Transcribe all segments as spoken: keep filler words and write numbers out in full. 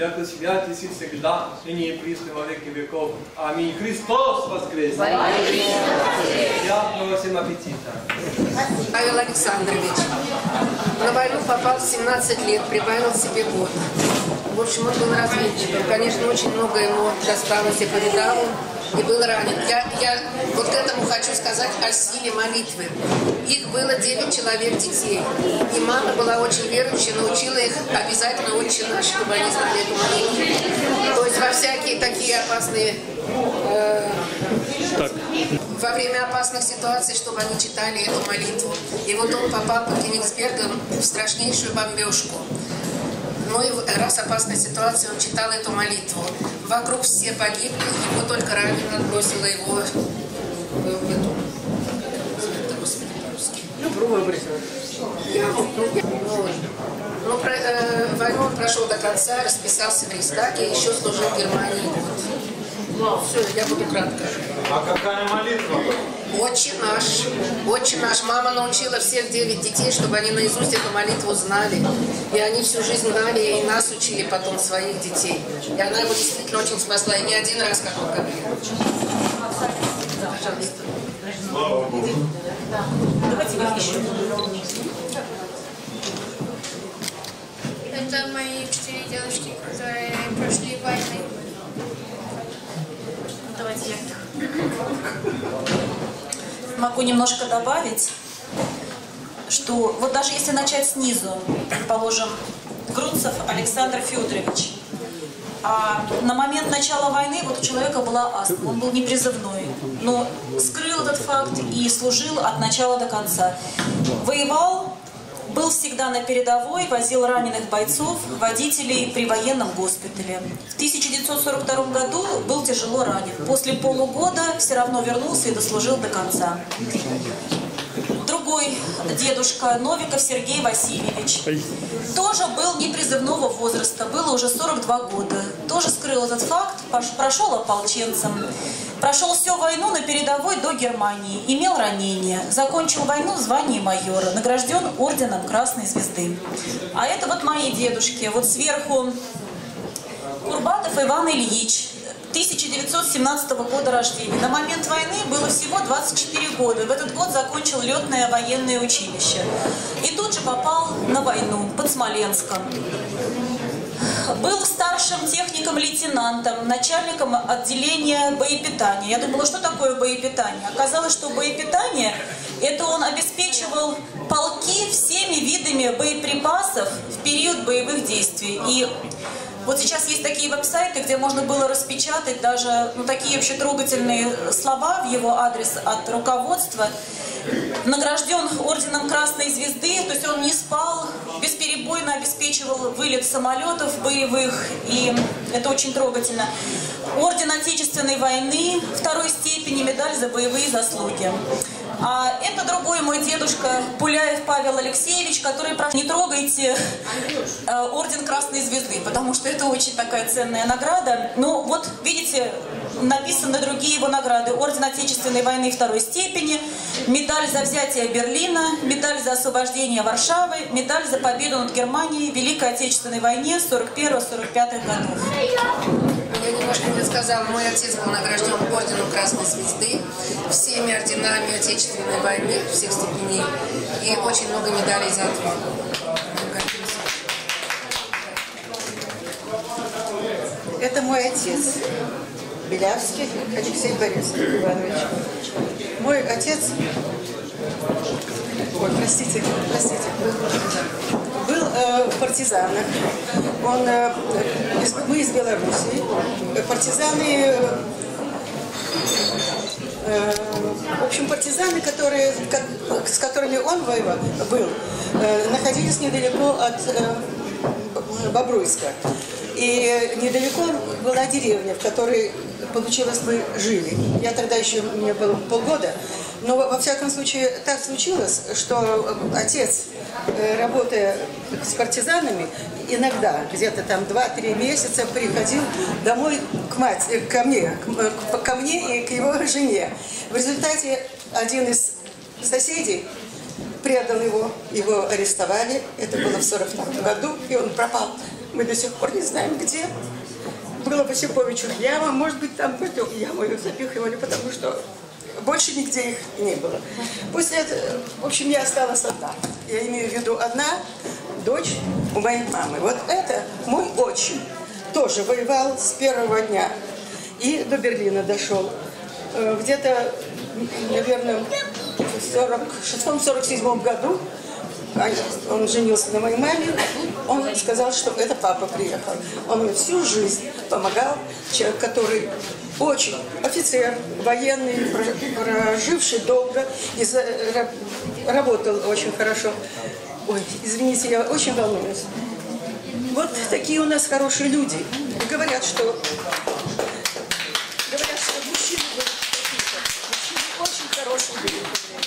яко свят и всегда, и не присно во веки веков. Аминь. Христос воскрес! Приятного всем аппетита! Павел Александрович на войну попал в семнадцать лет, прибавил себе год. В общем, он был разведчиком. Конечно, очень много ему досталось и повидал, и был ранен. Я, я вот к этому хочу сказать о силе молитвы. Их было девять человек детей. И мама была очень верующая, научила их обязательно «Отче наш», чтобы они знали эту молитву. То есть во всякие такие опасные... Э, во время опасных ситуаций, чтобы они читали эту молитву. И вот он попал по Кенигсбергам в страшнейшую бомбежку. Но и раз опасная ситуация, он читал эту молитву. Вокруг все погибли, его только ранено отбросило его в эту... Ну, пробу выбросила. Ну, про, э, войну он прошел до конца, расписался в Рейхстаге, еще служил в Германии год. Ну, все, я буду кратко. А какая молитва? «Отче наш». «Отче наш». Мама научила всех девять детей, чтобы они наизусть эту молитву знали. И они всю жизнь знали, и нас учили потом, своих детей. И она его действительно очень спасла. И не один раз, как он говорил. Пожалуйста. Слава Богу. Давайте еще. Это мои четыре девушки, которые прошли войны. Давайте я могу немножко добавить, что вот даже если начать снизу, предположим, Грунцев Александр Федорович, а на момент начала войны вот у человека была астма, он был непризывной, но скрыл этот факт и служил от начала до конца. Воевал, был всегда на передовой, возил раненых бойцов, водителей при военном госпитале. В тысяча девятьсот сорок втором году был тяжело ранен. После полугода все равно вернулся и дослужил до конца. Другой дедушка, Новиков Сергей Васильевич, тоже был непризывного возраста, было уже сорок два года. Тоже скрыл этот факт, прошел ополченцем. Прошел всю войну на передовой до Германии, имел ранение, закончил войну в звании майора, награжден орденом Красной Звезды. А это вот мои дедушки, вот сверху Курбатов Иван Ильич, тысяча девятьсот семнадцатого года рождения. На момент войны было всего двадцать четыре года. В этот год закончил летное военное училище. И тут же попал на войну под Смоленском. Был старшим техником-лейтенантом, начальником отделения боепитания. Я думала, что такое боепитание? Оказалось, что боепитание – это он обеспечивал полки всеми видами боеприпасов в период боевых действий. И вот сейчас есть такие веб-сайты, где можно было распечатать даже ну, такие вообще трогательные слова в его адрес от руководства. Награжден орденом Красной Звезды, то есть он не спал, бесперебойно обеспечивал вылет самолетов боевых, и это очень трогательно. Орден Отечественной войны второй степени, медаль за боевые заслуги. А это другой мой дедушка Пуляев Павел Алексеевич, который, правда, не трогайте э, орден Красной Звезды, потому что это очень такая ценная награда. Но вот, видите, написаны другие его награды. Орден Отечественной войны второй степени, медаль за взятие Берлина, медаль за освобождение Варшавы, медаль за победу над Германией в Великой Отечественной войне сорок первого — сорок пятого годов. Я немножко не сказала, мой отец был награжден орденом Красной Звезды, всеми орденами Отечественной войны, всех степеней, и очень много медалей за отвагу. Это мой отец, Белявский Алексей Борисович Иванович. Мой отец, ой, простите, простите, был э, в партизанах. Он, э, из, мы из Белоруссии. Партизаны, э, в общем, партизаны, которые, как, с которыми он воевал, был, э, находились недалеко от э, Бобруйска. И недалеко была деревня, в которой, получилось, мы жили. Я тогда еще, мне было полгода. Но, во всяком случае, так случилось, что отец, работая с партизанами, иногда, где-то там два-три месяца, приходил домой к матери, ко мне, ко мне и к его жене. В результате один из соседей предал его, его арестовали, это было в сорок втором году, и он пропал Мы до сих пор не знаем, где. Было в Осиповичах яма, может быть, там в эту яму их запихивали, потому что больше нигде их не было. После этого, в общем, я осталась одна. Я имею в виду одна дочь у моей мамы. Вот это мой отчим. Тоже воевал с первого дня и до Берлина дошел. Где-то, наверное, в сорок шестом — сорок седьмом году он женился на моей маме. Он сказал, что это папа приехал. Он мне всю жизнь помогал. Человек, который очень офицер, военный, проживший долго и работал очень хорошо. Ой, извините, я очень волнуюсь. Вот такие у нас хорошие люди. Говорят, что говорят, что мужчины были какие-то. Мужчины очень хорошие были.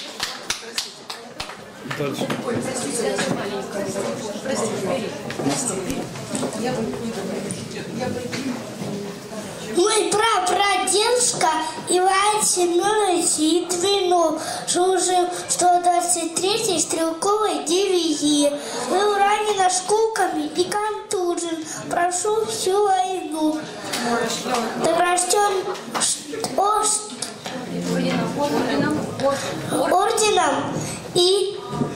Дальше. Ой, простите, простите. Простите. Я бы не говорила. Мой прапрадедушка Иван Семенович Литвинов служил в сто двадцать третьей стрелковой дивизии. Был ранен осколками и контужен. Прошел всю войну. Награжден орденом и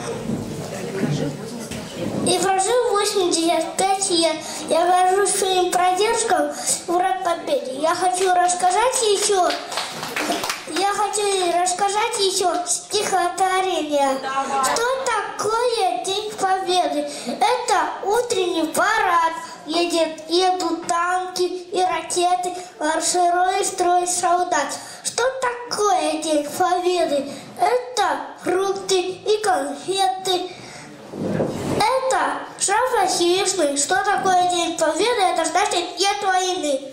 И прожил восемьдесят пять лет. Я горжусь своим прадедушком в победе. Я хочу рассказать еще, я хочу рассказать еще стихотворение. Что такое День Победы? Это утренний парад. Едет, едут танки и ракеты, марширует строй солдат. Что такое День Победы? Это фрукты и конфеты. Это шафа хищный. Что такое День Победы? Это значит нет войны.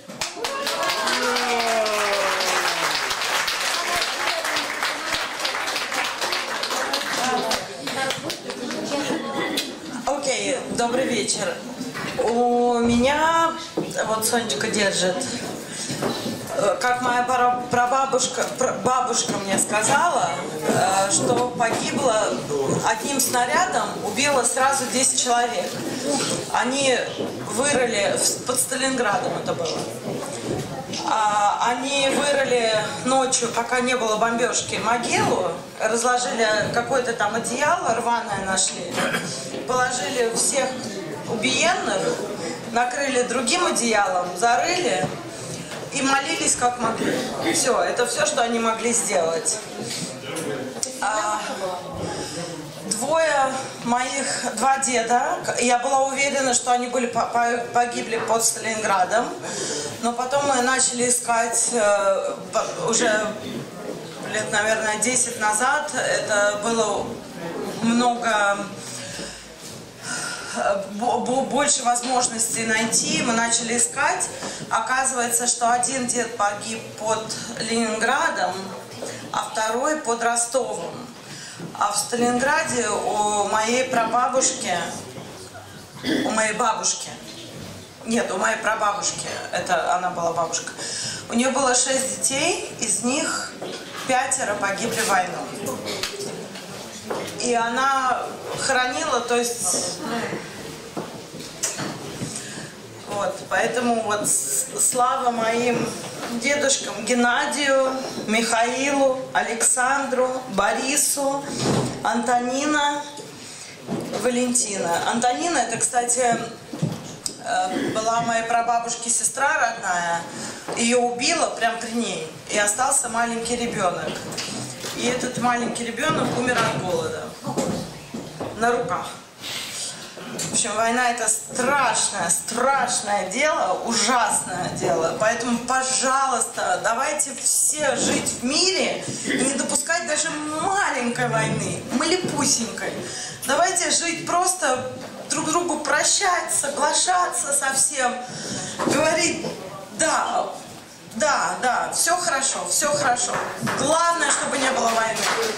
Окей, okay, добрый вечер. У меня, вот Сонечка держит, как моя прабабушка, бабушка мне сказала, что погибло одним снарядом, убило сразу десять человек. Они вырыли, под Сталинградом это было, они вырыли ночью, пока не было бомбежки, могилу, разложили какое-то там одеяло рваное нашли, положили всех убиенных, накрыли другим одеялом, зарыли и молились как могли. Все, это все, что они могли сделать. А, двое моих, два деда, я была уверена, что они были погибли под Сталинградом, но потом мы начали искать э, уже лет, наверное, десять назад. Это было много больше возможностей найти. Мы начали искать. Оказывается, что один дед погиб под Ленинградом, а второй под Ростовом. А в Сталинграде у моей прабабушки, у моей бабушки, нет, у моей прабабушки, это она была бабушка, у нее было шесть детей, из них пятеро погибли в войну. И она хоронила, то есть, вот, поэтому вот слава моим дедушкам Геннадию, Михаилу, Александру, Борису, Антонина, Валентина. Антонина, это, кстати, была моей прабабушки сестра родная. Ее убило прямо при ней, и остался маленький ребенок. И этот маленький ребенок умер от голода на руках. В общем, война — это страшное, страшное дело, ужасное дело. Поэтому, пожалуйста, давайте все жить в мире и не допускать даже маленькой войны, малепусенькой. Давайте жить просто, друг другу прощать, соглашаться со всем, говорить «да». Да, да, все хорошо, все хорошо. Главное, чтобы не было войны.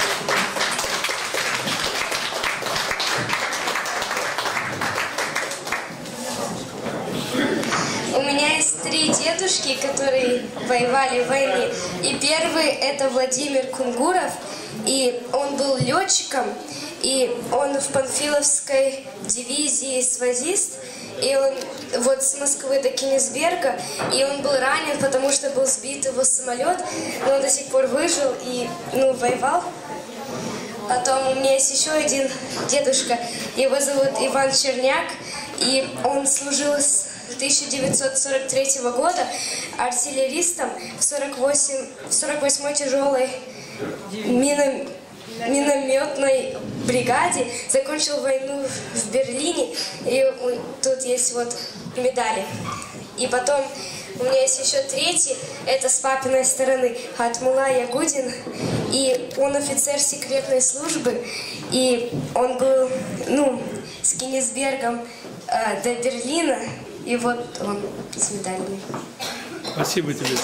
У меня есть три дедушки, которые воевали в войне. И первый — это Владимир Кунгуров, и он был летчиком, и он в Панфиловской дивизии связист. и он вот с Москвы до Кенигсберга, и он был ранен, потому что был сбит его самолет, но он до сих пор выжил и, ну, воевал. Потом у меня есть еще один дедушка, его зовут Иван Черняк, и он служил с тысяча девятьсот сорок третьего года артиллеристом в сорок восьмой тяжелой мином, минометной бригаде, закончил войну в Берлине, и тут есть вот медали. И потом у меня есть еще третий, это с папиной стороны, Хатмула Ягудин, и он офицер секретной службы, и он был, ну, с Кенигсбергом э, до Берлина, и вот он с медалями. Спасибо тебе.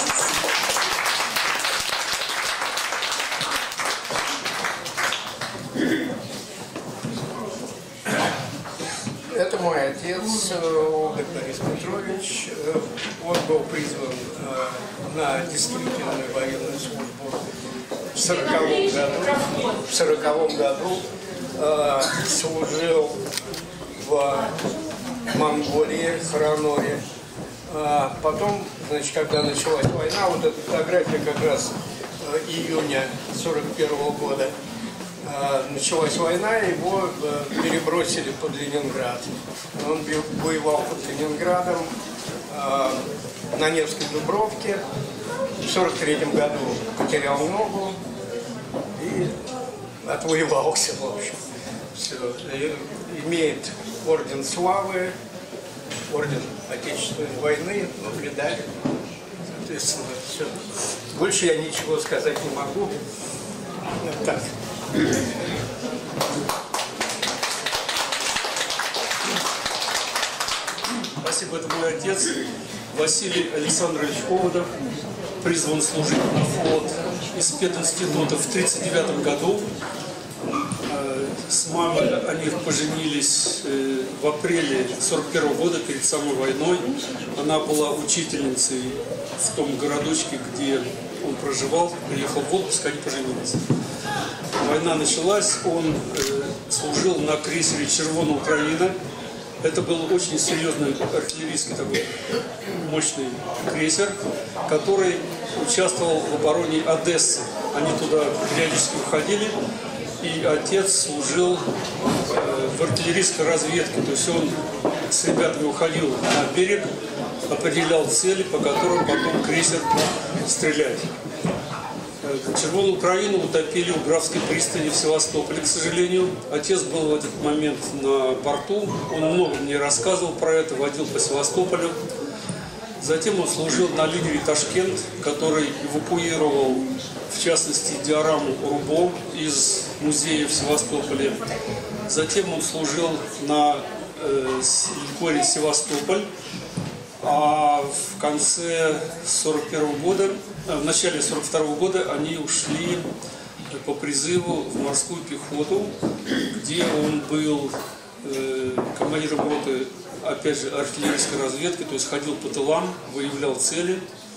Это мой отец, Олег Борис Петрович. Он был призван на действительную военную службу в сороковом году. В сороковом году служил в Монголии, Хроноре. Потом, значит, когда началась война, вот эта фотография как раз июня сорок первого года, началась война, его перебросили под Ленинград. Он воевал под Ленинградом на Невской Дубровке. В сорок третьем году потерял ногу и отвоевался, в общем. Все. Имеет орден славы, орден Отечественной войны, ну, медаль. Соответственно, все. Больше я ничего сказать не могу. Вот так. Спасибо, это мой отец Василий Александрович Оводов, призван служить на флот из пединститута в тридцать девятом году. С мамой они поженились в апреле сорок первого года, перед самой войной. Она была учительницей в том городочке, где он проживал, приехал в отпуск, они поженились. Война началась, он э, служил на крейсере «Червона Украина». Это был очень серьезный артиллерийский такой мощный крейсер, который участвовал в обороне Одессы. Они туда периодически уходили, и отец служил э, в артиллерийской разведке. То есть он с ребятами уходил на берег, определял цели, по которым потом крейсер стреляет. Червоную Украину утопили у Графской пристани в Севастополе, к сожалению. Отец был в этот момент на борту, он много мне рассказывал про это, водил по Севастополю. Затем он служил на линере «Ташкент», который эвакуировал, в частности, диораму Рубо из музея в Севастополе. Затем он служил на э, линкоре «Севастополь». А в конце сорок первого года, в начале сорок второго года они ушли по призыву в морскую пехоту, где он был э, командиром роты, опять же, артиллерийской разведки, то есть ходил по тылам, выявлял цели.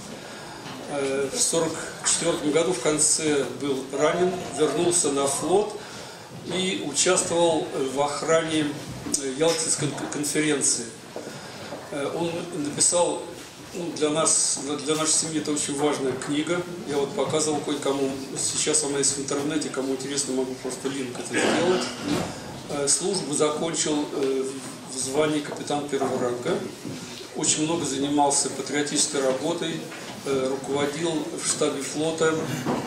Э, в сорок четвёртом году в конце был ранен, вернулся на флот и участвовал в охране Ялтинской конференции. Он написал, ну, для нас, для нашей семьи это очень важная книга. Я вот показывал кое-кому, сейчас она есть в интернете, кому интересно, могу просто линк это сделать. Службу закончил в звании капитан первого ранга. Очень много занимался патриотической работой, руководил в штабе флота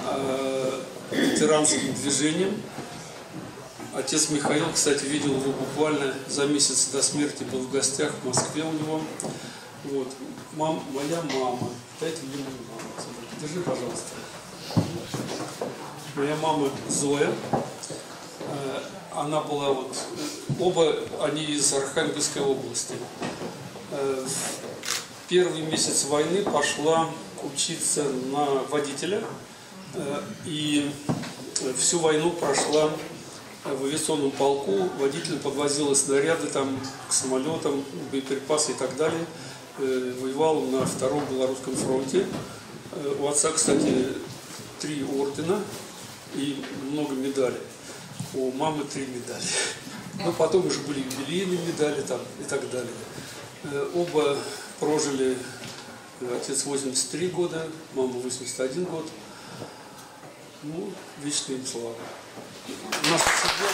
ветеранским движением. Отец Михаил, кстати, видел его буквально за месяц до смерти, был в гостях в Москве у него. Вот. Мам, моя мама. Дайте мне мою маму. Держи, пожалуйста. Моя мама Зоя. Она была вот... Оба они из Архангельской области. В первый месяц войны пошла учиться на водителя. И всю войну прошла в авиационном полку, водитель подвозил снаряды там, к самолетам, боеприпасы и так далее. Воевал на Втором Белорусском фронте. У отца, кстати, три ордена и много медалей. У мамы три медали. Но потом уже были юбилейные медали там и так далее. Оба прожили, отец восемьдесят три года, мама восемьдесят один год. Ну, вечная им слава. У нас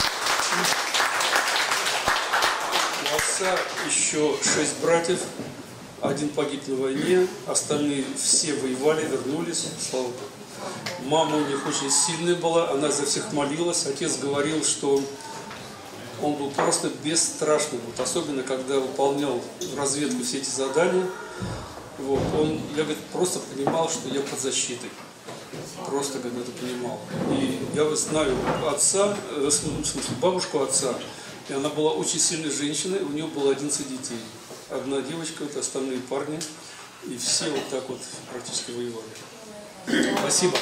у отца еще шесть братьев. Один погиб на войне, остальные все воевали, вернулись, слава Богу. Мама у них очень сильная была, она за всех молилась. Отец говорил, что он был просто бесстрашным, вот, особенно когда выполнял в разведку все эти задания. Вот, он, я говорит, просто понимал, что я под защитой. Просто когда это понимал. И я вот знаю отца, в смысле бабушку отца, и она была очень сильной женщиной, у нее было одиннадцать детей. Одна девочка, вот остальные парни, и все вот так вот практически воевали. Спасибо.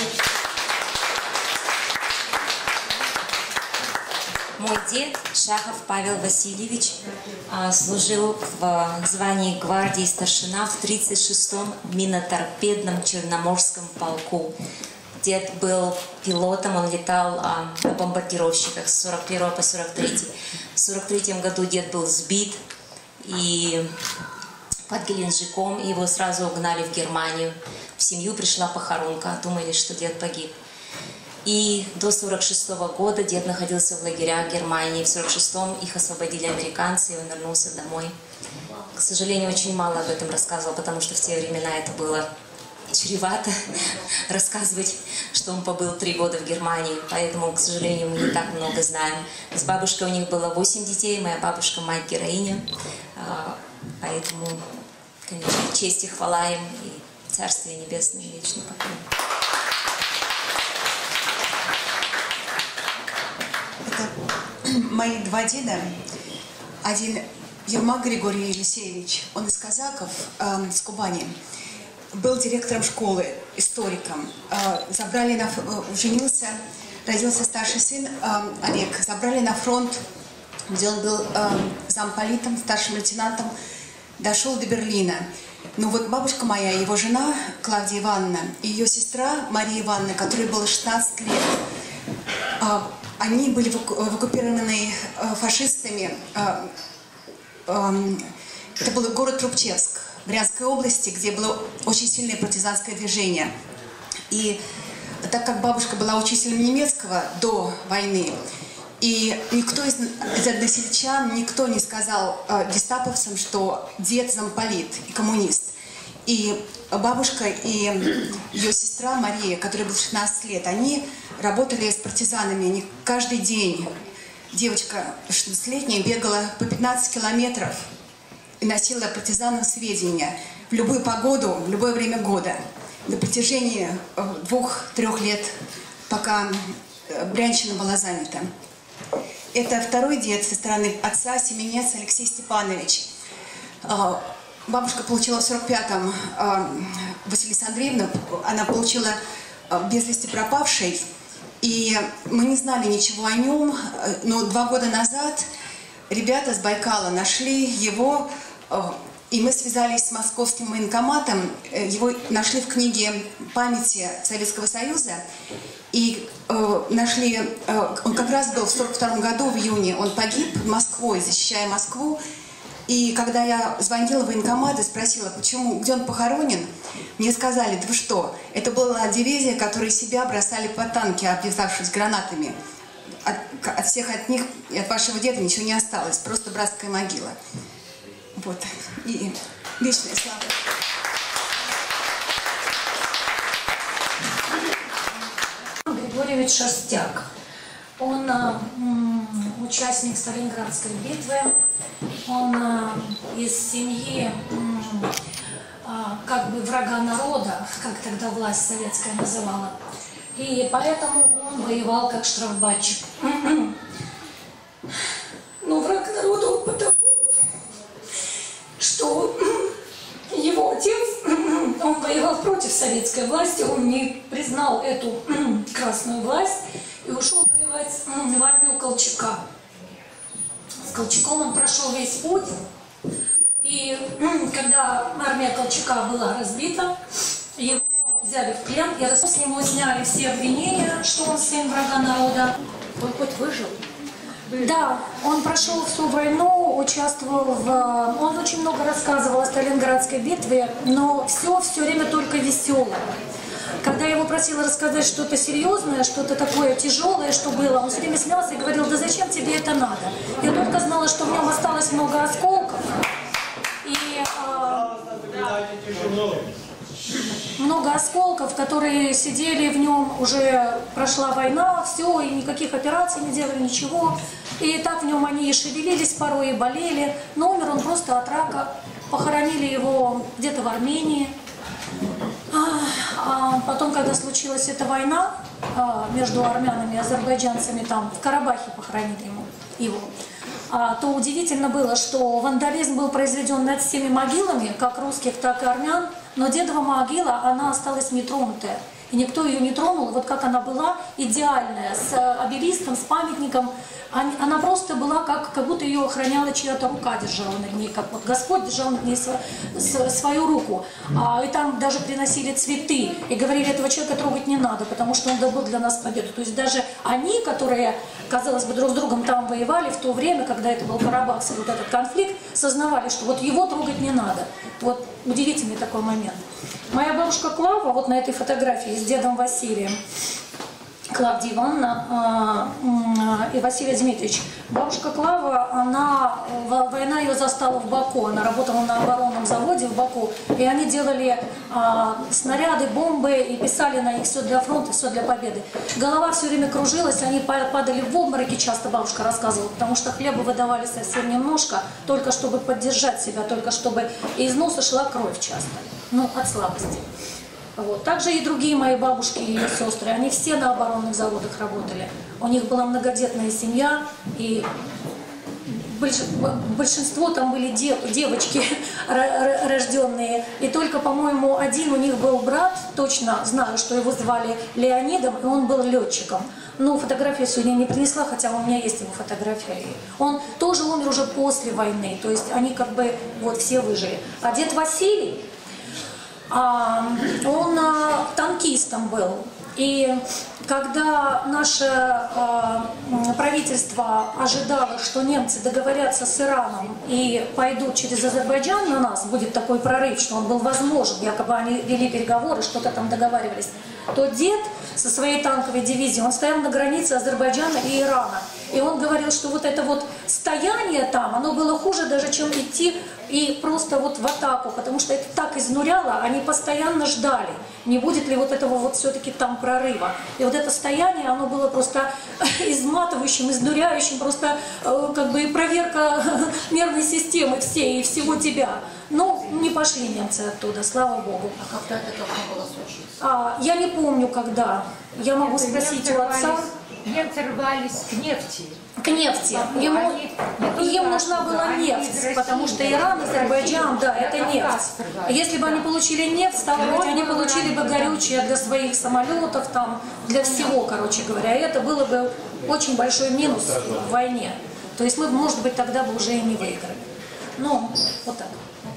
Мой дед Шахов Павел Васильевич служил в звании гвардии старшина в тридцать шестом миноторпедном Черноморском полку. Дед был пилотом, он летал на бомбардировщиках с сорок первого по сорок третий. В сорок третьем году дед был сбит и под Геленджиком, его сразу угнали в Германию. В семью пришла похоронка, думали, что дед погиб. И до сорок шестого года дед находился в лагерях Германии. В сорок шестом их освободили американцы, и он вернулся домой. К сожалению, очень мало об этом рассказывал, потому что в те времена это было чревато рассказывать, что он побыл три года в Германии. Поэтому, к сожалению, мы не так много знаем. С бабушкой у них было восемь детей. Моя бабушка мать-героиня. Поэтому, конечно, честь и хвала им, и Царствие Небесное, и вечный покой. Мои два деда, один Ермак Григорий Елисеевич, он из казаков, э, с Кубани, был директором школы, историком. Э, забрали на, э, женился, родился старший сын э, Олег, забрали на фронт, где он был э, замполитом, старшим лейтенантом, дошел до Берлина. Но вот бабушка моя, его жена Клавдия Ивановна, и ее сестра Мария Ивановна, которой было шестнадцать лет, э, они были в оккупированы фашистами. Это был город Трубчевск в Брянской области, где было очень сильное партизанское движение. И так как бабушка была учителем немецкого до войны, и никто из, из односельчан, никто не сказал гестаповцам, что дед замполит и коммунист. И бабушка и ее сестра Мария, которой было шестнадцать лет, они работали с партизанами. Они каждый день, девочка шестнадцатилетняя, бегала по пятнадцать километров и носила партизанам сведения в любую погоду, в любое время года. На протяжении двух-трех лет, пока Брянщина была занята. Это второй дед со стороны отца, Семенец Алексей Степанович. Бабушка получила в сорок пятом, Василиса Андреевна, она получила без вести пропавшей, и мы не знали ничего о нем, но два года назад ребята с Байкала нашли его, и мы связались с московским военкоматом, его нашли в книге памяти Советского Союза, и э, нашли, э, он как раз был в сорок втором году, в июне, он погиб Москвой, защищая Москву. И когда я звонила в военкомат и спросила, почему, где он похоронен, мне сказали, да вы что, это была дивизия, которые себя бросали по танки, обвязавшись гранатами. От, от всех от них, и от вашего деда ничего не осталось, просто братская могила. Вот, и вечная слава. Григорьевич Шерстяк. Он э, участник Сталинградской битвы. Он э, из семьи э, как бы врага народа, как тогда власть советская называла. И поэтому он воевал как штрафбатчик. Но враг народа он потому, что его отец, он воевал против советской власти, он не признал эту красную власть и ушел воевать в армию Колчака. С Колчаком он прошел весь путь, и когда армия Колчака была разбита, его взяли в плен, и с него сняли все обвинения, что он сын врага народа. Он хоть выжил, Да, он прошел всю войну, участвовал в... Он очень много рассказывал о Сталинградской битве, но все, все время только веселое. Когда я его просила рассказать что-то серьезное, что-то такое тяжелое, что было, он все время смеялся и говорил: да зачем тебе это надо? Я только знала, что в нем осталось много осколков. И... много осколков, которые сидели в нем, уже прошла война, все, и никаких операций не делали, ничего. И так в нем они и шевелились порой, и болели. Но умер он просто от рака. Похоронили его где-то в Армении. А потом, когда случилась эта война между армянами и азербайджанцами, там в Карабахе похоронили ему, его, то удивительно было, что вандализм был произведен над всеми могилами, как русских, так и армян, но дедова могила, она осталась нетронутая. И никто ее не тронул, вот как она была, идеальная, с обелиском, с памятником. Она просто была, как, как будто ее охраняла чья-то рука, держала над ней, как вот Господь держал над ней свою, свою руку. А, и там даже приносили цветы, и говорили: этого человека трогать не надо, потому что он добыл для нас победу. То есть даже они, которые, казалось бы, друг с другом там воевали, в то время, когда это был Карабахский вот этот конфликт, сознавали, что вот его трогать не надо. Вот удивительный такой момент. Моя бабушка Клава, вот на этой фотографии с дедом Василием, Клавдия Ивановна э, и Василий Дмитриевич. Бабушка Клава, она, война ее застала в Баку, она работала на оборонном заводе в Баку, и они делали э, снаряды, бомбы и писали на них: все для фронта, все для победы. Голова все время кружилась, они падали в обмороки, часто бабушка рассказывала, потому что хлеба выдавали совсем немножко, только чтобы поддержать себя, только чтобы из носа шла кровь часто, ну, от слабости. Вот. Также и другие мои бабушки и ее сестры, они все на оборонных заводах работали. У них была многодетная семья, и большинство там были девочки рожденные. И только, по-моему, один у них был брат, точно знаю, что его звали Леонидом, и он был летчиком. Ну, фотографию сегодня не принесла, хотя у меня есть его фотография. Он тоже умер уже после войны, то есть они как бы вот все выжили. А дед Василий, он танкистом был. И когда наше правительство ожидало, что немцы договорятся с Ираном и пойдут через Азербайджан на нас, будет такой прорыв, что он был возможен, якобы они вели переговоры, что-то там договаривались, то дед со своей танковой дивизией, он стоял на границе Азербайджана и Ирана. И он говорил, что вот это вот стояние там, оно было хуже даже, чем идти и просто вот в атаку, потому что это так изнуряло, они постоянно ждали, не будет ли вот этого вот все-таки там прорыва. И вот это стояние, оно было просто изматывающим, изнуряющим, просто как бы проверка нервной системы всей и всего тебя. Но не пошли немцы оттуда, слава Богу. А когда это должно было случиться? А, я не помню, когда. Я могу спросить у отца. Немцы рвались к нефти. К нефти. Ему, им нужна была нефть, потому что Иран, Азербайджан, да, это нефть. Если бы они получили нефть, стало быть, они получили бы горючее для своих самолетов, там, для всего, короче говоря. И это было бы очень большой минус в войне. То есть мы, может быть, тогда бы уже и не выиграли. Ну, вот так.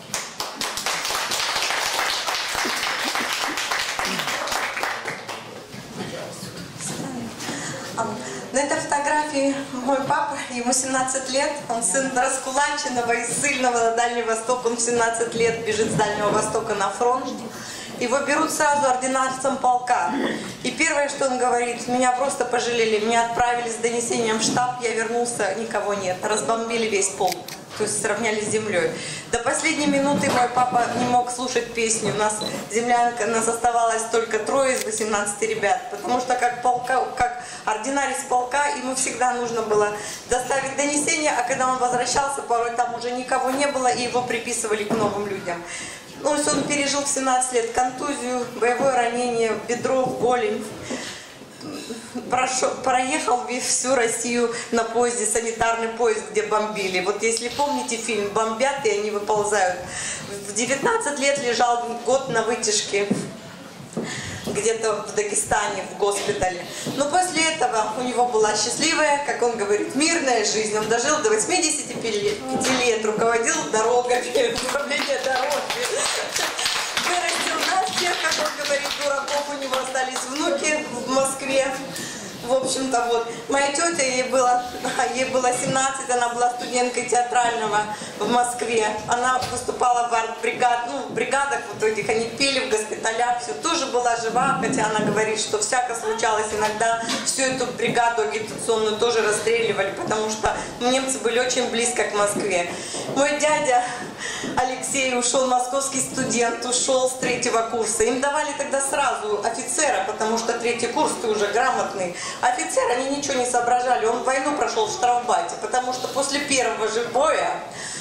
На этой фотографии мой папа, ему семнадцать лет, он сын раскулаченного и ссыльного на Дальний Восток, он в семнадцать лет бежит с Дальнего Востока на фронт. Его берут сразу ординарцем полка. И первое, что он говорит: меня просто пожалели, меня отправили с донесением в штаб, я вернулся, никого нет, разбомбили весь полк. То есть сравняли с землей. До последней минуты мой папа не мог слушать песню. У нас землянка, нас оставалось только трое из восемнадцати ребят. Потому что как, полка, как ординарец полка, ему всегда нужно было доставить донесение, а когда он возвращался, порой там уже никого не было, и его приписывали к новым людям. Ну, он пережил в семнадцать лет контузию, боевое ранение в бедро, в голень. Прошел, проехал всю Россию на поезде, санитарный поезд, где бомбили. Вот если помните фильм «Бомбят», и они выползают. В девятнадцать лет лежал год на вытяжке, где-то в Дагестане, в госпитале. Но после этого у него была счастливая, как он говорит, мирная жизнь. Он дожил до восьмидесяти пяти лет, руководил дорогами, управление дороги. Вырастил нас всех, как он говорит, дураков, у него остались внуки в Москве. В общем-то, вот, моя тетя, ей было, ей было семнадцать, она была студенткой театрального в Москве. Она выступала в арт-бригад, ну, в бригадах вот этих, они пели в госпиталях, все, тоже была жива, хотя она говорит, что всяко случалось иногда, всю эту бригаду агитационную тоже расстреливали, потому что немцы были очень близко к Москве. Мой дядя Алексей ушел, московский студент, ушел с третьего курса. Им давали тогда сразу офицера, потому что третий курс, ты уже грамотный. Офицер, они ничего не соображали, он войну прошел в штрафбате, потому что после первого же боя,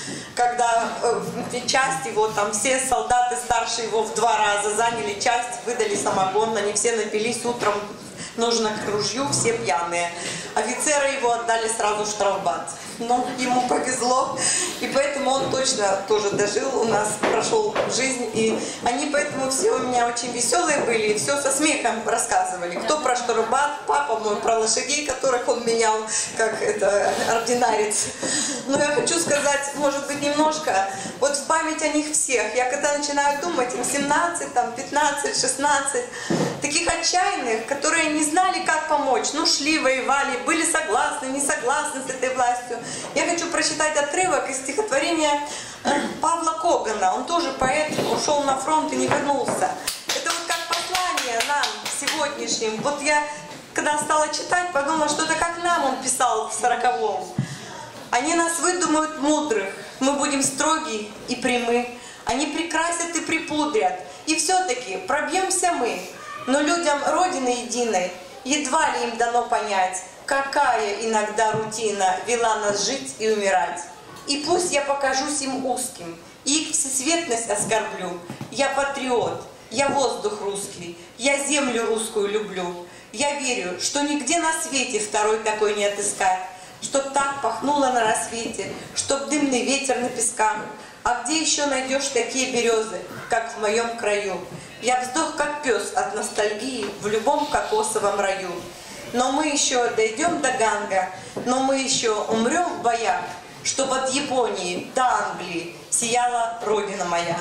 когда э, часть его, там все солдаты старше его в два раза заняли часть, выдали самогон, они все напились утром, нужно к ружью, все пьяные. Офицера его отдали сразу в штрафбат. Но ему повезло, и поэтому он точно тоже дожил, у нас прошел жизнь. И они поэтому все у меня очень веселые были, и все со смехом рассказывали. Кто про штрафбат, папа мой про лошадей, которых он менял, как это, ординарец. Но я хочу сказать, может быть, немножко, вот в память о них всех. Я когда начинаю думать, им семнадцать, там, пятнадцать, шестнадцать, таких отчаянных, которые не знали, как помочь. Ну, шли, воевали, были согласны, не согласны с этой властью. Я хочу прочитать отрывок из стихотворения Павла Когана. Он тоже поэт, ушел на фронт и не вернулся. Это вот как послание нам сегодняшним. Вот я, когда стала читать, подумала, что это как нам он писал в сороковом. Они нас выдумают мудрых, мы будем строги и прямы. Они прикрасят и припудрят, и все-таки пробьемся мы. Но людям Родины единой едва ли им дано понять, какая иногда рутина вела нас жить и умирать. И пусть я покажусь им узким, и их всесветность оскорблю. Я патриот, я воздух русский, я землю русскую люблю. Я верю, что нигде на свете второй такой не отыскать, чтоб так пахнуло на рассвете, чтоб дымный ветер на песках. А где еще найдешь такие березы, как в моем краю? Я вздох, как пес от ностальгии в любом кокосовом раю. Но мы еще дойдем до Ганга, но мы еще умрем в боях, чтобы от Японии до Англии сияла Родина моя.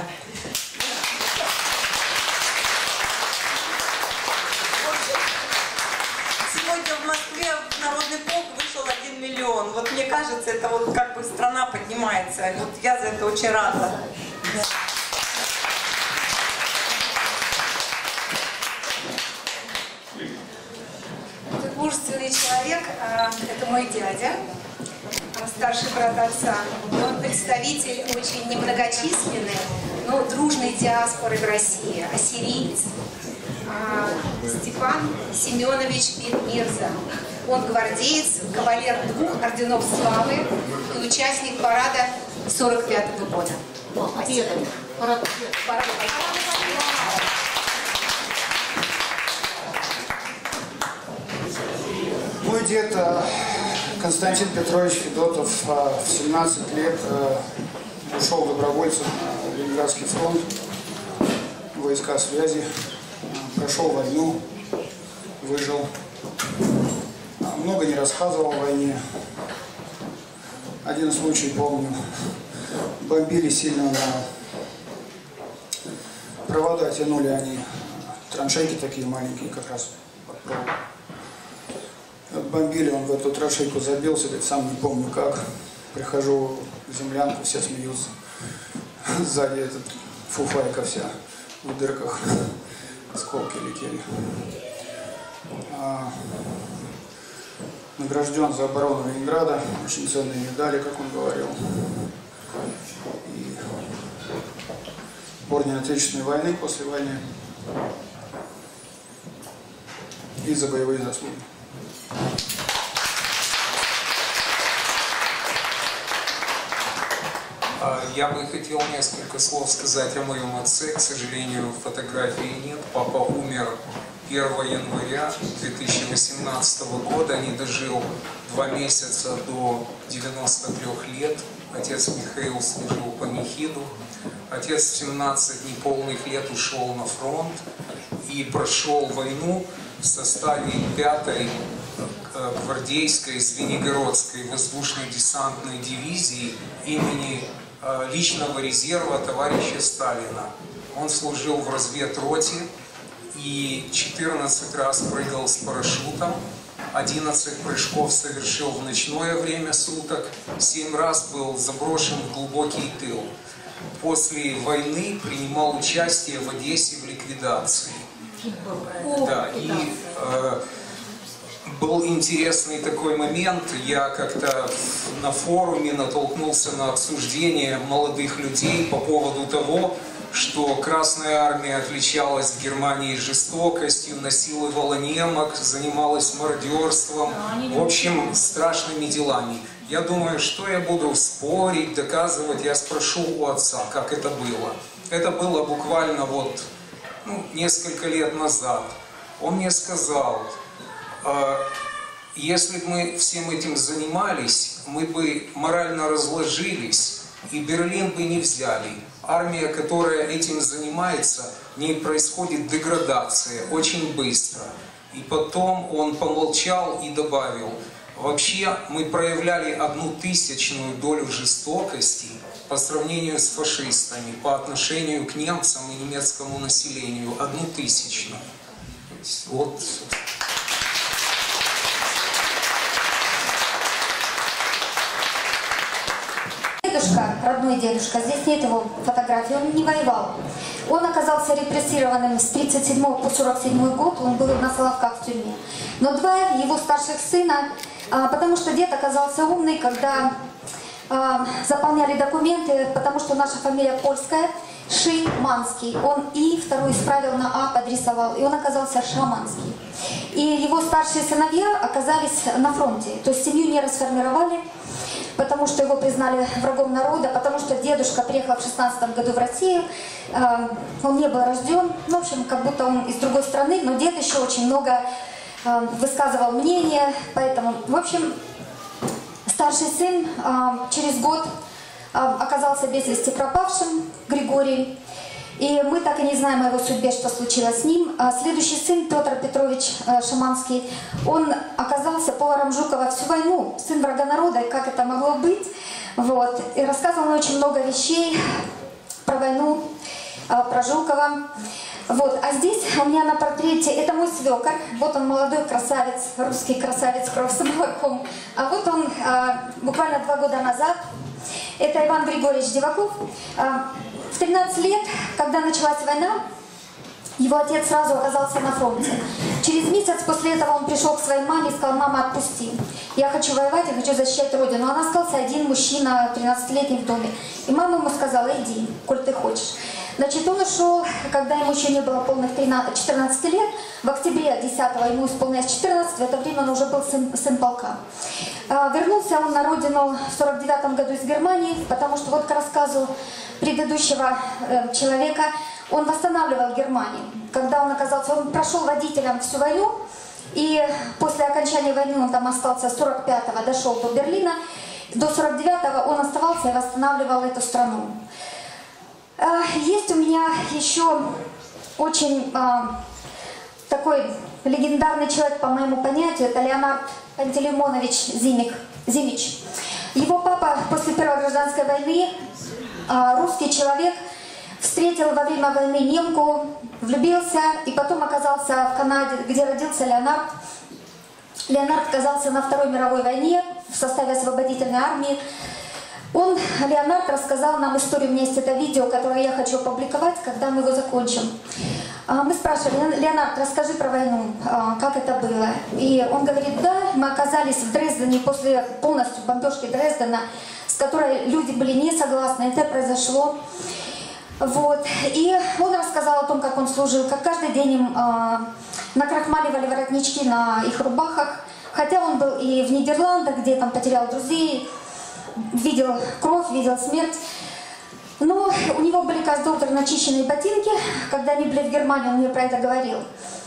Сегодня в Москве в народный полк вышел один миллион. Вот мне кажется, это вот как бы страна поднимается. Вот я за это очень рада. Мужественный человек, это мой дядя, старший брат отца. Он представитель очень немногочисленной, но дружной диаспоры в России, ассириец. Степан Семенович Бекмирза. Он гвардеец, кавалер двух орденов славы и участник парада сорок пятого года. Спасибо. Парад Победы. Мой дед Константин Петрович Федотов в семнадцать лет ушел добровольцем на Ленинградский фронт, войска связи, прошел войну, выжил. Много не рассказывал о войне. Один случай помню. Бомбили сильно, на провода тянули они, траншейки такие маленькие как раз под провод. Бомбили, он в эту траншейку забился, говорит, сам не помню как. Прихожу в землянку, все смеются. Сзади этот фуфайка вся в дырках, осколки летели. А, награжден за оборону Ленинграда, очень ценные медали, как он говорил. И Орден Отечественной войны после войны. И за боевые заслуги. Я бы хотел несколько слов сказать о моем отце. К сожалению, фотографии нет. Папа умер первого января две тысячи восемнадцатого года. Не дожил два месяца до девяноста трёх лет. Отец Михаил служил по Мехиду. Отец в семнадцать неполных лет ушел на фронт и прошел войну в составе пятой гвардейской Звенигородской воздушно-десантной дивизии имени личного резерва товарища Сталина. Он служил в разведроте и четырнадцать раз прыгал с парашютом. одиннадцать прыжков совершил в ночное время суток, семь раз был заброшен в глубокий тыл. После войны принимал участие в Одессе в ликвидации. Да, и э, был интересный такой момент. Я как-то на форуме натолкнулся на обсуждение молодых людей по поводу того, что Красная Армия отличалась в Германии жестокостью, насиловала немок, занималась мародерством, в общем, страшными делами. Я думаю, что я буду спорить, доказывать, я спрошу у отца, как это было. Это было буквально вот ну, несколько лет назад. Он мне сказал, э, если бы мы всем этим занимались, мы бы морально разложились и Берлин бы не взяли. Армия, которая этим занимается, в ней происходит деградация очень быстро. И потом он помолчал и добавил, вообще мы проявляли одну тысячную долю жестокости по сравнению с фашистами, по отношению к немцам и немецкому населению, одну тысячную. Вот. Дедушка, родной дедушка, здесь нет его фотографии, он не воевал. Он оказался репрессированным с тридцать седьмого по сорок седьмой год, он был на Соловках в тюрьме. Но два его старших сына, потому что дед оказался умный, когда заполняли документы, потому что наша фамилия польская, Шиманский. Он И второй исправил на А, подрисовал, и он оказался Шаманский. И его старшие сыновья оказались на фронте, то есть семью не расформировали, потому что его признали врагом народа, потому что дедушка приехал в шестнадцатом году в Россию, э, он не был рожден, в общем, как будто он из другой страны, но дед еще очень много э, высказывал мнение, поэтому, в общем, старший сын э, через год э, оказался без вести пропавшим, Григорий, и мы так и не знаем о его судьбе, что случилось с ним. А следующий сын, Петр Петрович э, Шаманский, он оказался поваром Жукова всю войну, сын врага народа, как это могло быть. Вот. И рассказывал он очень много вещей про войну, э, про Жукова. Вот. А здесь у меня на портрете, это мой свекор, вот он молодой красавец, русский красавец, кровь с молоком. А вот он э, буквально два года назад, это Иван Григорьевич Диваков. Э, В тринадцать лет, когда началась война, его отец сразу оказался на фронте. Через месяц после этого он пришел к своей маме и сказал: мама, отпусти. Я хочу воевать, я хочу защищать родину. Она остался один мужчина, тринадцатилетний в доме. И мама ему сказала: иди, коль ты хочешь. Значит, он ушел, когда ему еще не было полных четырнадцати лет. В октябре десятого ему исполнилось четырнадцать, в это время он уже был сын, сын полка. Вернулся он на родину в сорок девятом году из Германии, потому что вот к рассказу предыдущего э, человека, он восстанавливал Германию. Когда он оказался, он прошел водителем всю войну, и после окончания войны он там остался, с сорок пятого дошел до Берлина, до сорок девятого он оставался и восстанавливал эту страну. Э, есть у меня еще очень э, такой легендарный человек, по моему понятию, это Леонард Пантелеймонович Зимик, Зимич. Его папа после Первой гражданской войны, русский человек, встретил во время войны немку, влюбился и потом оказался в Канаде, где родился Леонард. Леонард оказался на Второй мировой войне в составе освободительной армии. Он, Леонард, рассказал нам историю, у меня есть это видео, которое я хочу опубликовать, когда мы его закончим. Мы спрашивали: Леонард, расскажи про войну, как это было. И он говорит: да, мы оказались в Дрездене после полностью бомбежки Дрездена, с которой люди были не согласны, это произошло. Вот. И он рассказал о том, как он служил, как каждый день им а, накрахмаливали воротнички на их рубахах. Хотя он был и в Нидерландах, где там потерял друзей, видел кровь, видел смерть. Но у него были, как доктор, начищенные ботинки. Когда они были в Германии, он мне про это говорил.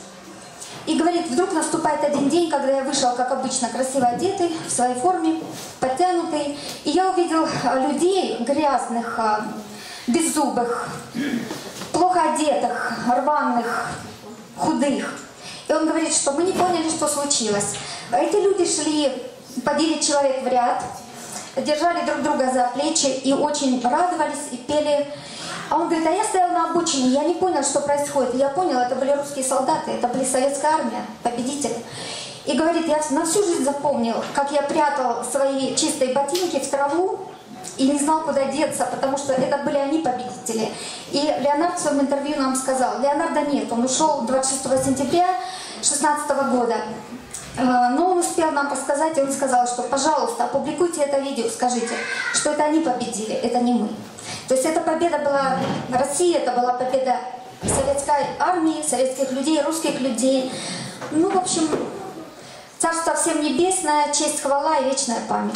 И говорит: вдруг наступает один день, когда я вышел, как обычно, красиво одетый, в своей форме, подтянутый. И я увидел людей грязных, беззубых, плохо одетых, рваных, худых. И он говорит, что мы не поняли, что случилось. Эти люди шли по девять человек в ряд, держали друг друга за плечи и очень радовались и пели. А он говорит: а я стоял на обочине, я не понял, что происходит. И я понял, это были русские солдаты, это были советская армия, победители. И говорит, я на всю жизнь запомнил, как я прятал свои чистые ботинки в траву и не знал, куда деться, потому что это были они победители. И Леонард в своем интервью нам сказал, Леонардо нет, он ушел двадцать шестого сентября две тысячи шестнадцатого года. Но он успел нам рассказать, и он сказал, что, пожалуйста, опубликуйте это видео, скажите, что это они победили, это не мы. То есть эта победа была России, это была победа советской армии, советских людей, русских людей. Ну, в общем, царство всем небесное, честь, хвала и вечная память.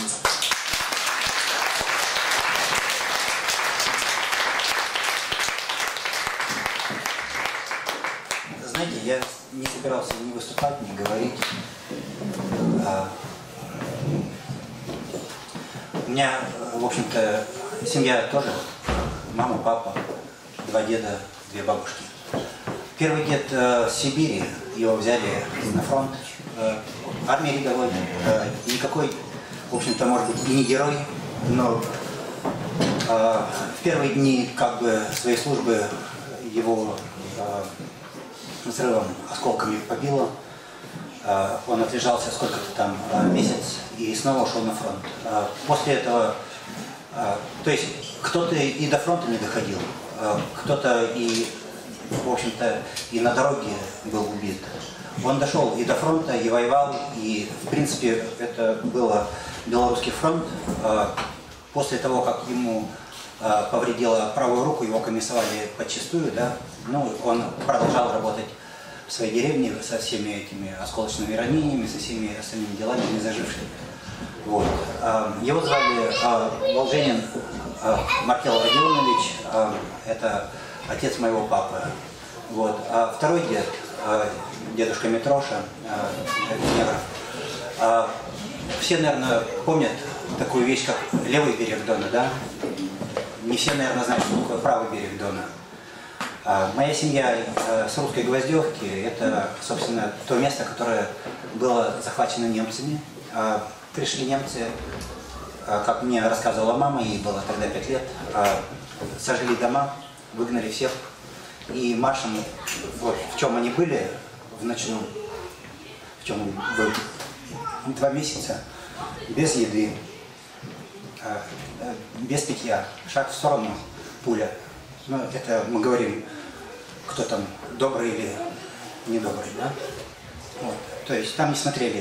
Знаете, я не собирался ни выступать, ни говорить. А, у меня, в общем-то, семья тоже. Мама, папа, два деда, две бабушки. Первый дед э, с Сибири, его взяли на фронт. Э, армии рядовой. Э, никакой, в общем-то, может быть, и не герой, но э, в первые дни как бы своей службы его э, взрывом, осколками побило. Э, он отлежался сколько-то там э, месяц и снова ушел на фронт. Э, после этого, э, то есть кто-то и до фронта не доходил, э, кто-то и, в общем-то, и на дороге был убит. Он дошел и до фронта, и воевал, и, в принципе, это было Белорусский фронт. Э, после того, как ему э, повредила правую руку, его комиссовали подчистую, да, ну, он продолжал работать в своей деревне со всеми этими осколочными ранениями, со всеми остальными делами, не зажившими. Вот. Его звали Волженин Маркел Родионович, это отец моего папы. Вот. А второй дед, дедушка Митроша, Негров. Все, наверное, помнят такую вещь, как левый берег Дона, да? Не все, наверное, знают, что такое правый берег Дона. Моя семья с Русской Гвоздевки – это, собственно, то место, которое было захвачено немцами. Пришли немцы, как мне рассказывала мама, ей было тогда пять лет, сожгли дома, выгнали всех. И маршем, вот в чем они были, в ночном, в чем был два месяца, без еды, без питья, шаг в сторону, пуля. Ну, это мы говорим, кто там добрый или недобрый, да? Вот. То есть там не смотрели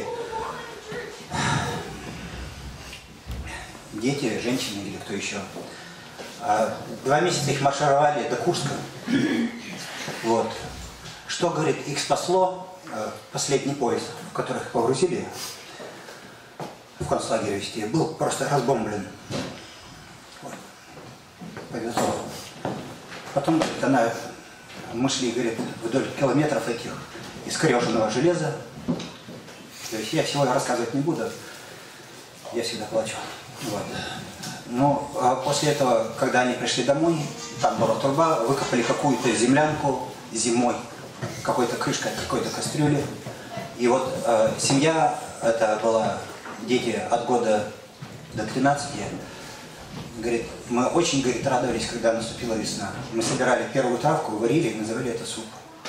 дети, женщины или кто еще. А два месяца их маршировали до Курска. Вот. Что, говорит, их спасло, последний поезд, в который их погрузили в концлагерь везти, был просто разбомблен. Вот. Повезло. Потом, говорит, она, мы шли, говорит, вдоль километров этих искореженного железа. То есть я всего рассказывать не буду, я всегда плачу. Вот. Но а после этого, когда они пришли домой, там была труба, выкопали какую-то землянку зимой, какой-то крышкой, какой-то кастрюли. И вот э, семья, это была дети от года до тринадцати, говорит, мы очень, говорит, радовались, когда наступила весна. Мы собирали первую травку, варили и называли это суп.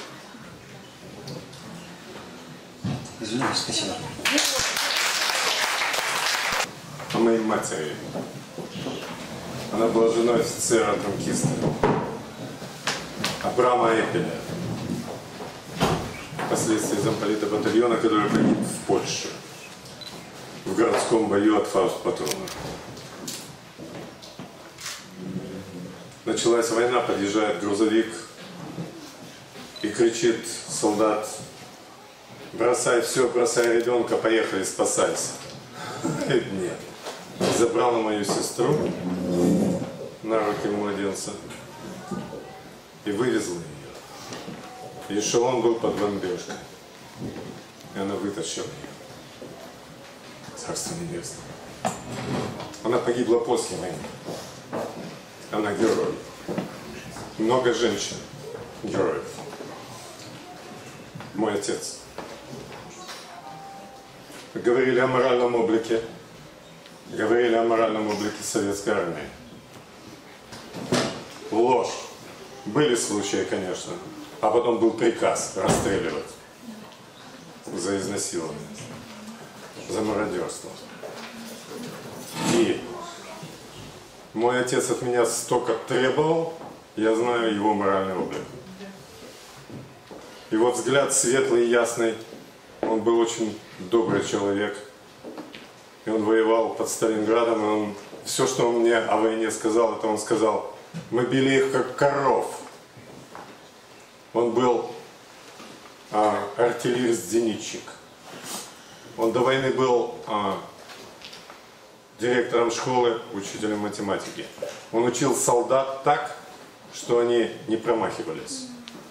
Извините, спасибо. О моей матери. Она была женой офицера-танкиста Абрама Эпеля, впоследствии замполита батальона, который погиб в Польше в городском бою от фауст-патрона. Началась война, подъезжает грузовик и кричит солдат: бросай все, бросай ребенка, поехали, спасайся. Нет. Забрала мою сестру на руки младенца и вывезла ее. И эшелон был под бомбежкой. И она вытащила ее. Царство небесное. Она погибла после войны. Она герой. Много женщин героев. Мой отец. Говорили о моральном облике. Говорили о моральном облике советской армии. Ложь. Были случаи, конечно. А потом был приказ расстреливать. за изнасилование, за мародерство. И мой отец от меня столько требовал, я знаю его моральный облик. Его взгляд светлый и ясный, он был очень добрый человек. И он воевал под Сталинградом, и он, все, что он мне о войне сказал, это он сказал, мы били их как коров. Он был а, артиллерист-зенитчик. Он до войны был а, директором школы, учителем математики. Он учил солдат так, что они не промахивались.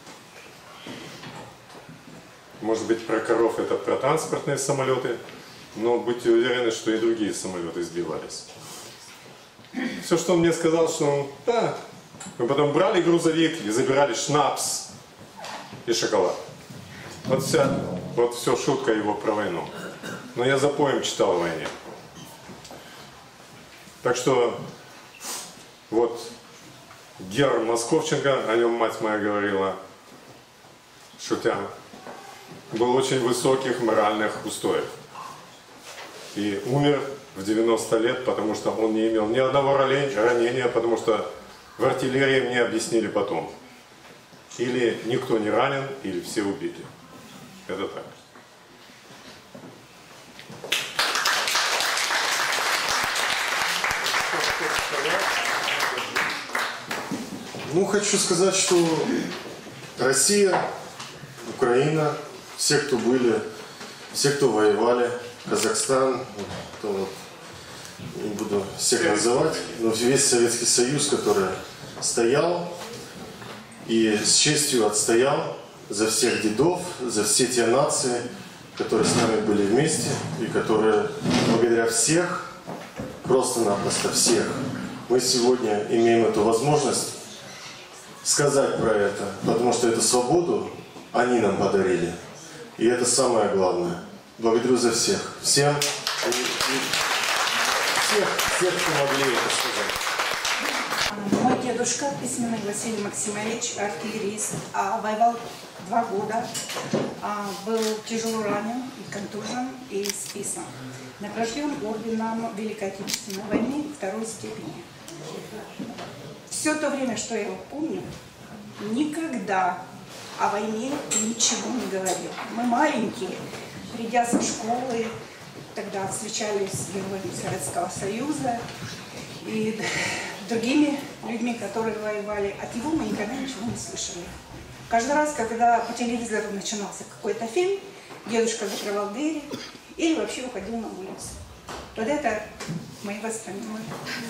Может быть, про коров это про транспортные самолеты, но будьте уверены, что и другие самолеты сбивались. Все, что он мне сказал, что он, да, мы потом брали грузовик и забирали шнапс и шоколад. Вот вся, вот все шутка его про войну. Но я за поем читал о войне. Так что, вот, Гер Московченко, о нем мать моя говорила, шутя, был очень высоких моральных устоев. И умер в девяносто лет, потому что он не имел ни одного ранения, потому что в артиллерии мне объяснили потом. Или никто не ранен, или все убиты. Это так. Ну, хочу сказать, что Россия, Украина, все, кто были, все, кто воевали, Казахстан, то вот, не буду всех называть, но весь Советский Союз, который стоял и с честью отстоял за всех дедов, за все те нации, которые с нами были вместе и которые благодаря всех, просто-напросто всех, мы сегодня имеем эту возможность сказать про это, потому что эту свободу они нам подарили. И это самое главное. Благодарю за всех. Всем, и, и всех, всех, кто могли это сказать. Мой дедушка, письменный Василий Максимович, артиллерист, а, воевал два года, а, был тяжело ранен, и контужен, и списан. Награжден орденом Великой Отечественной войны второй степени. Все то время, что я его помню, никогда о войне ничего не говорил. Мы маленькие, придя со школы, тогда встречались с героями Советского Союза и другими людьми, которые воевали. От него мы никогда ничего не слышали. Каждый раз, когда по телевизору начинался какой-то фильм, дедушка закрывал двери или вообще уходил на улицу. Вот это мои воспоминания.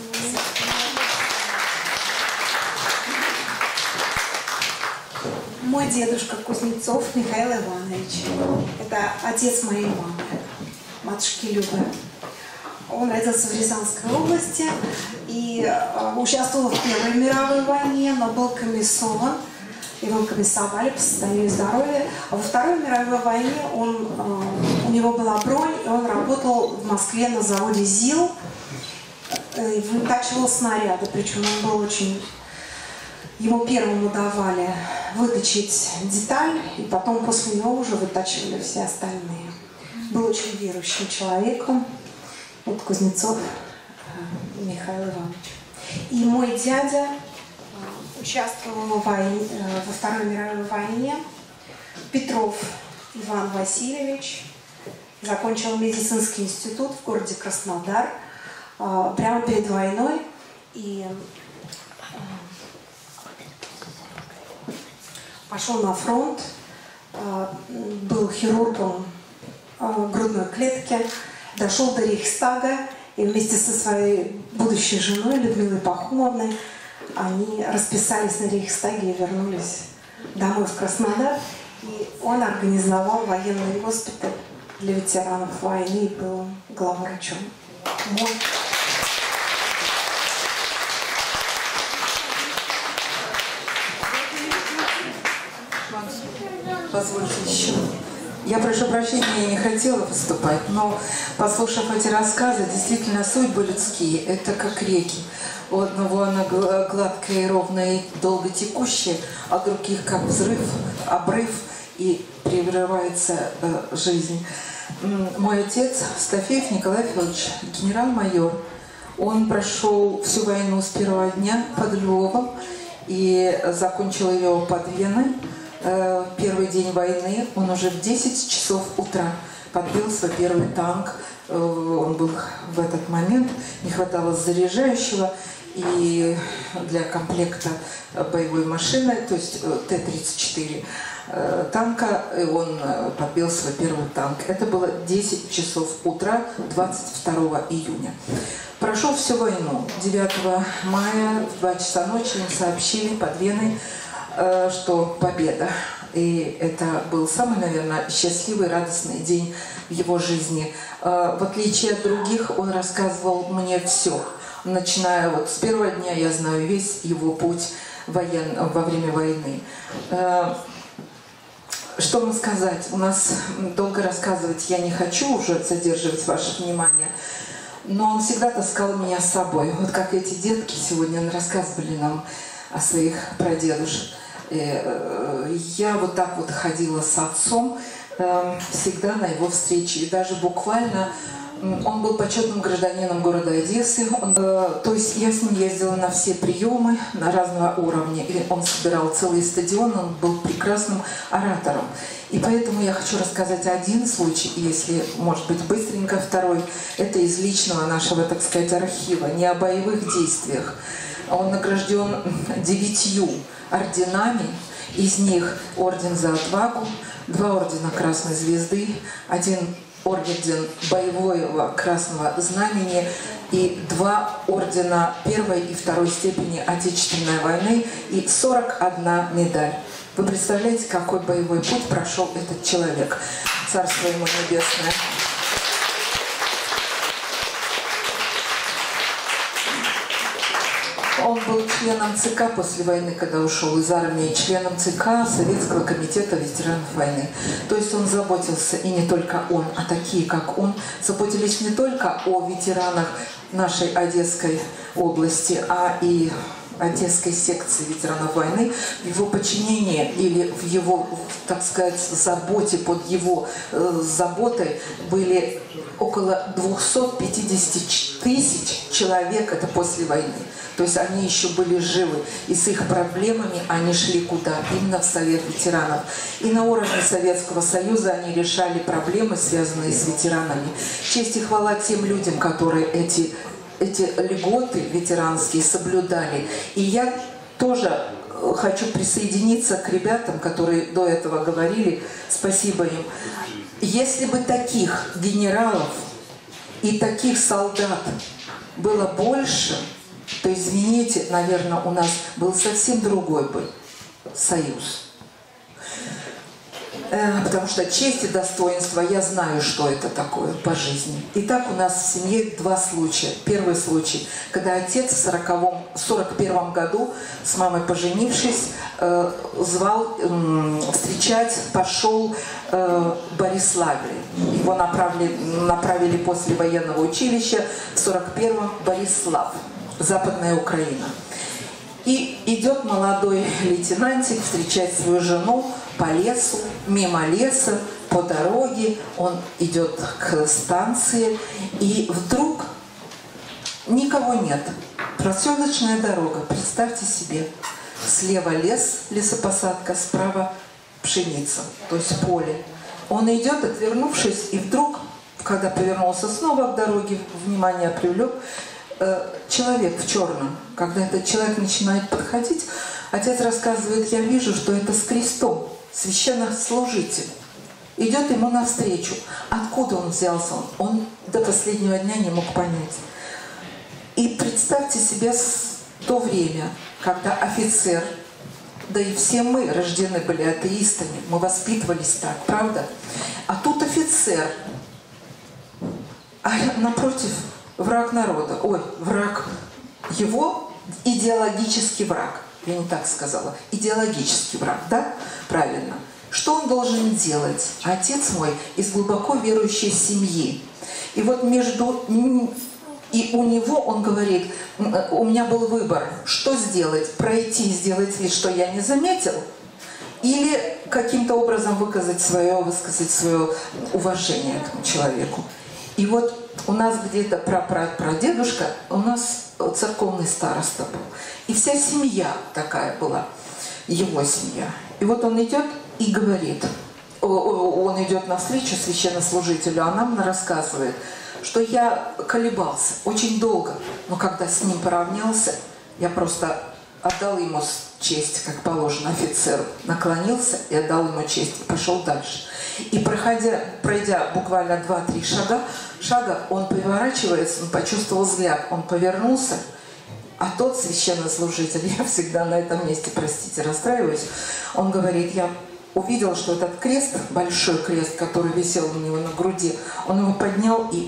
Мой дедушка Кузнецов Михаил Иванович. Это отец моей мамы, матушки Любы. Он родился в Рязанской области и э, участвовал в Первой мировой войне, но был комиссован. Его комиссовали по состоянию здоровья. А во Второй мировой войне он, э, у него была бронь, и он работал в Москве на заводе ЗИЛ. Э, вытачивал снаряды, причем он был очень... Ему первому давали выточить деталь, и потом после него уже вытачивали все остальные. Был очень верующим человеком. Вот Кузнецов Михаил Иванович. И мой дядя участвовал в войне, во Второй мировой войне. Петров Иван Васильевич закончил медицинский институт в городе Краснодар прямо перед войной. И пошел на фронт, был хирургом грудной клетки, дошел до Рейхстага и вместе со своей будущей женой Людмилой Пахомовной они расписались на Рейхстаге и вернулись домой в Краснодар. И он организовал военный госпиталь для ветеранов войны и был главврачом. Мой... Позвольте еще. Я прошу прощения, я не хотела выступать, но, послушав эти рассказы, действительно, судьбы людские – это как реки. У одного она гладкая и ровная и долго текущая, а у других как взрыв, обрыв и прерывается э, жизнь. Мой отец, Стафеев Николай Федорович, генерал-майор, он прошел всю войну с первого дня под Львовом и закончил ее под Веной. Э, первый день войны он уже в десять часов утра подбил свой первый танк. Э, он был в этот момент, не хватало заряжающего. И для комплекта боевой машины, то есть Т тридцать четыре танка, он подбил свой первый танк. Это было десять часов утра двадцать второго июня. Прошел всю войну. девятого мая в два часа ночи им сообщили под Веной, что победа. И это был самый, наверное, счастливый, радостный день в его жизни. В отличие от других, он рассказывал мне все. Начиная вот с первого дня, я знаю весь его путь воен... во время войны. Что вам сказать? У нас долго рассказывать я не хочу уже задерживать ваше внимание, но он всегда таскал меня с собой. Вот как эти детки сегодня рассказывали нам о своих прадедушках. Я вот так вот ходила с отцом всегда на его встречи. И даже буквально он был почетным гражданином города Одессы. Он, то есть я с ним ездила на все приемы на разного уровня. И он собирал целый стадион, он был прекрасным оратором. И поэтому я хочу рассказать один случай, если, может быть, быстренько второй. Это из личного нашего, так сказать, архива, не о боевых действиях. Он награжден девятью орденами, из них орден за отвагу, два ордена Красной Звезды, один орден боевого Красного Знамени и два ордена первой и второй степени Отечественной войны и сорок одна медаль. Вы представляете, какой боевой путь прошел этот человек? Царство ему небесное. Он был членом ЦК после войны, когда ушел из армии, членом ЦК Советского комитета ветеранов войны. То есть он заботился, и не только он, а такие, как он, заботились не только о ветеранах нашей Одесской области, а и Одесской секции ветеранов войны. В его подчинении или в его, так сказать, заботе, под его э, заботой были около двухсот пятидесяти тысяч человек, это после войны. То есть они еще были живы, и с их проблемами они шли куда? Именно в Совет ветеранов. И на уровне Советского Союза они решали проблемы, связанные с ветеранами. Честь и хвала тем людям, которые эти, эти льготы ветеранские соблюдали. И я тоже хочу присоединиться к ребятам, которые до этого говорили, спасибо им. Если бы таких генералов и таких солдат было больше, то, извините, наверное, у нас был совсем другой бы союз. Э, потому что честь и достоинство, я знаю, что это такое по жизни. Итак, у нас в семье два случая. Первый случай, когда отец в сороковом, сорок первом году, с мамой поженившись, э, звал э, встречать, пошел э, в Бориславле. Его направили, направили после военного училища в сорок первом в Борислав. Западная Украина. И идет молодой лейтенантик встречать свою жену по лесу, мимо леса, по дороге. Он идет к станции, и вдруг никого нет. Проселочная дорога, представьте себе. Слева лес, лесопосадка, справа пшеница, то есть поле. Он идет, отвернувшись, и вдруг, когда повернулся снова к дороге, внимание привлек, человек в черном. Когда этот человек начинает подходить, отец рассказывает: я вижу, что это с крестом священнослужитель. Идет ему навстречу. Откуда он взялся? Он, он до последнего дня не мог понять. И представьте себе то время, когда офицер, да и все мы рождены были атеистами, мы воспитывались так, правда? А тут офицер, а напротив враг народа, ой, враг его, идеологический враг, я не так сказала, идеологический враг, да? Правильно. Что он должен делать? Отец мой из глубоко верующей семьи. И вот между... И у него, он говорит, у меня был выбор, что сделать, пройти, сделать вид, что я не заметил, или каким-то образом выказать свое, высказать свое уважение к этому человеку. И вот у нас где-то прапрадедушка, у нас церковный староста был. И вся семья такая была, его семья. И вот он идет и говорит, он идет навстречу священнослужителю, а нам рассказывает, что я колебался очень долго, но когда с ним поравнялся, я просто отдал ему честь, как положено офицеру, наклонился и отдал ему честь, и пошел дальше. И проходя, пройдя буквально два-три шага, шага, он поворачивается, он почувствовал взгляд, он повернулся, а тот священнослужитель, я всегда на этом месте, простите, расстраиваюсь, он говорит, я увидел, что этот крест, большой крест, который висел у него на груди, он его поднял и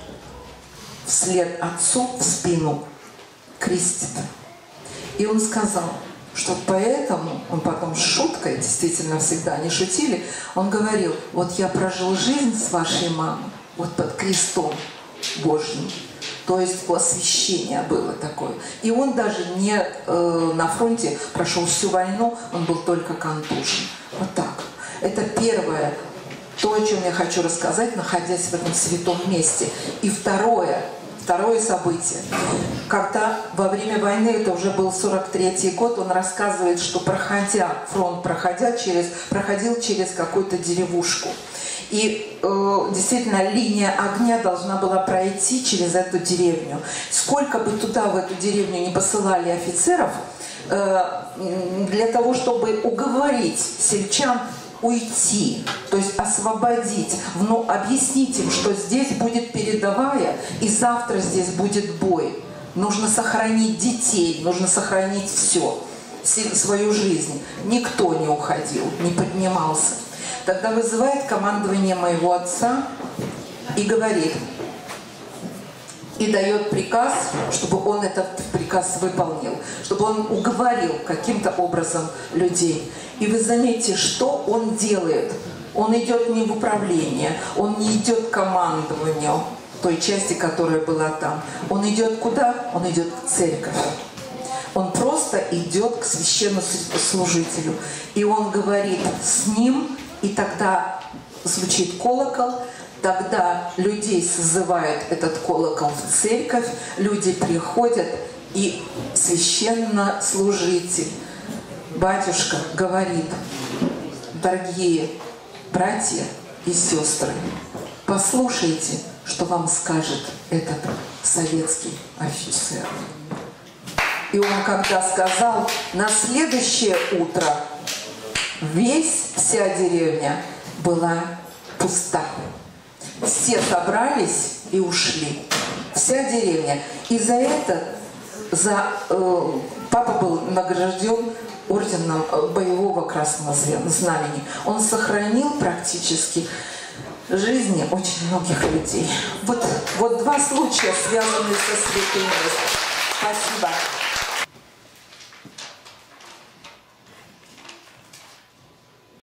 вслед отцу в спину крестит. И он сказал, что поэтому, он потом с шуткой, действительно всегда они шутили, он говорил, вот я прожил жизнь с вашей мамой, вот под крестом Божьим. То есть освящение было такое. И он даже не э, на фронте прошел всю войну, он был только контужен. Вот так. Это первое, то, о чем я хочу рассказать, находясь в этом святом месте. И второе, второе событие. Когда во время войны, это уже был сорок третий год, он рассказывает, что проходя, фронт проходя через, проходил через какую-то деревушку. И э, действительно линия огня должна была пройти через эту деревню. Сколько бы туда, в эту деревню, не посылали офицеров, э, для того, чтобы уговорить сельчан уйти, то есть освободить, ну, объяснить им, что здесь будет передовая, и завтра здесь будет бой. Нужно сохранить детей, нужно сохранить все, свою жизнь. Никто не уходил, не поднимался. Тогда вызывает командование моего отца и говорит, и дает приказ, чтобы он этот приказ выполнил, чтобы он уговорил каким-то образом людей. И вы заметите, что он делает. Он идет не в управление, он не идет к командованию той части, которая была там. Он идет куда? Он идет к церкви. Он просто идет к священнослужителю. И он говорит с ним, и тогда звучит колокол, тогда людей созывают этот колокол в церковь, люди приходят, и священнослужитель, батюшка, говорит, дорогие братья и сестры, послушайте, что вам скажет этот советский офицер. И он, когда сказал, на следующее утро весь, вся деревня была пуста. Все собрались и ушли. Вся деревня. И за это за, э, папа был награжден орденом боевого красного знамени. Он сохранил практически жизни очень многих людей. Вот, вот два случая, связанные со святым местом. Спасибо.